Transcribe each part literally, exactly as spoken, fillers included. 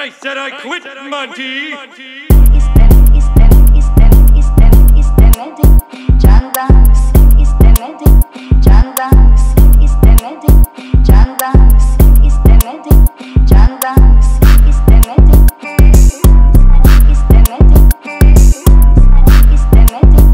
I said I quit, Monty. İstem, istem, istem, istem, istemedim. Candan istemedim. Candan istemedim. Candan istemedim. Candan istemedim. İstemedim. İstemedim. İstemedim.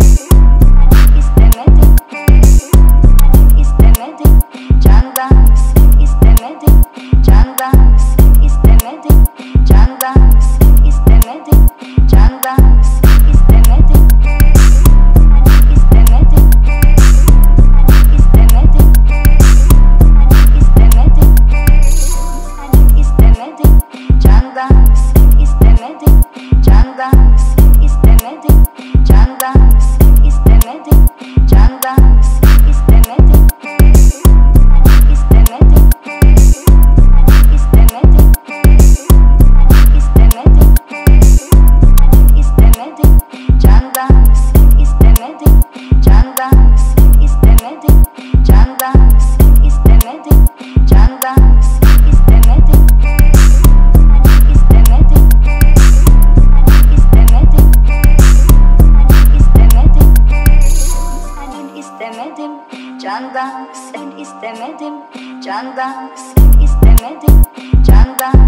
İstemedim. Candan istemedim. Candan istemedim. Candan istemedim. Candan istemedim. İstemedim. İstemedim. İstemedim. İstemedim. Candan istemedim. Candan istemedim. Candan istemedim. Candan istemedim. İstemedim. İstemedim. İstemedim. İstemedim. Candan istemedim. Candan istemedim. Candan istemedim. Candan istemedim. İstemedim. İstemedim. İstemedim. Sen istemedim. Candan sen istemedim. Candan istemedim. Candan